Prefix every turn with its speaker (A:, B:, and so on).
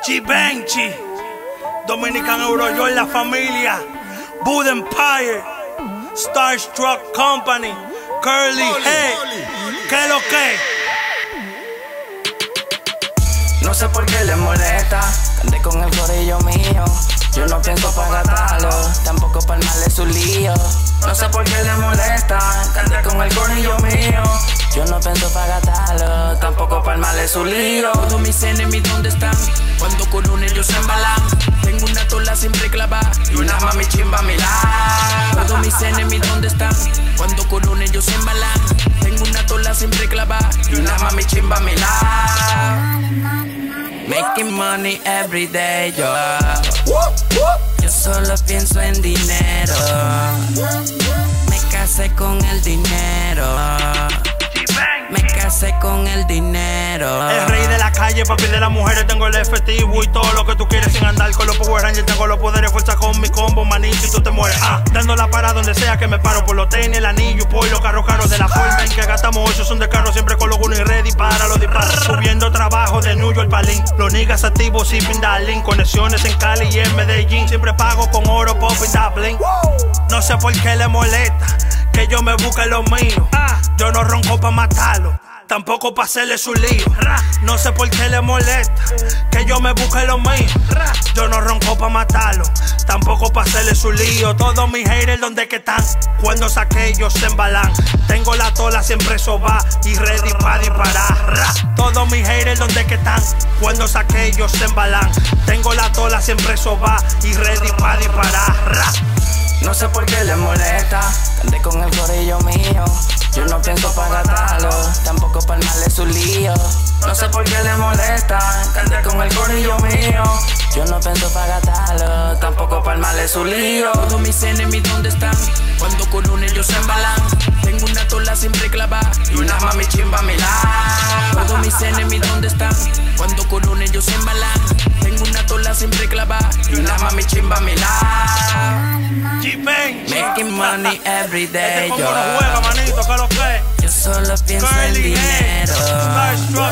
A: Givenchy, Dominican Eurojoy, la familia, Bud Empire, Starstruck Company, Curly, hey, ¿qué lo que?
B: No sé por qué le molesta, andé con el corillo mío. Yo no pienso pa' gastarlo, tampoco pa' armarle su lío. No sé por qué le molesta, andé con el corillo mío. Yo no pienso pa' gastarlo, tampoco pa' armarle su lío. Todos mis enemigos, ¿dónde están? Cuando con un ellos se embalan. Tengo una tola siempre clavada y una mami chimba a mi lado. Todos mis enemigos, ¿dónde están? Cuando con un ellos se embalan. Tengo una tola siempre clavada y una mami chimba a mi lado. Making money every day, yo solo pienso en dinero. Me casé con el dinero. Me casé con el dinero.
A: El rey de la calle, papi de las mujeres. Tengo el efectivo y todo lo que tú quieres sin andar con los Power Rangers. Tengo los poderes, fuerza con mi combo, manito, y tú te mueres. Dando la para donde sea que me paro. Por los tenis, el anillo, por los carros caros. De la forma en que gastamos 8 son de carro. Siempre con los uno y ready para los disparos. Subiendo trabajo de New York, Palín. Los niggas activos, sipping darling. Conexiones en Cali y en Medellín. Siempre pago con oro, pop y dabbling. No sé por qué le molesta que yo me busque lo mío. Yo no ronco pa' matarlo, tampoco pa' hacerle su lío. No sé por qué le molesta que yo me busque lo mío. Yo no ronco pa' matarlo, tampoco pa' hacerle su lío. Todos mis haters, ¿dónde que están? Cuando saqué ellos se embalan. Tengo la tola siempre soba y ready pa' disparar. Todos mis haters, ¿dónde que están? Cuando saqué ellos se embalan. Tengo la tola siempre soba y ready pa' disparar.
B: No sé por qué le molesta, andé con el corillo mío. Yo no pienso pa' gastarlo, tampoco pa' armarle su lío. No sé por qué le molesta, andé con el corillo mío. Yo no pienso pa' gastarlo, tampoco pa' armarle su lío. Todos mis enemigos, ¿dónde están? Cuando con un ellos se embalan. Tengo una tola siempre clavada y una mami chimba a mi lado. Todos mis enemigos, ¿dónde están? Cuando con un ellos se embalan. Tengo una tola siempre clavada y una mami chimba a mi lado. Making money every day,
A: yo. ¿Cómo no juega, manito? ¿Qué lo que?
B: Yo solo pienso en dinero.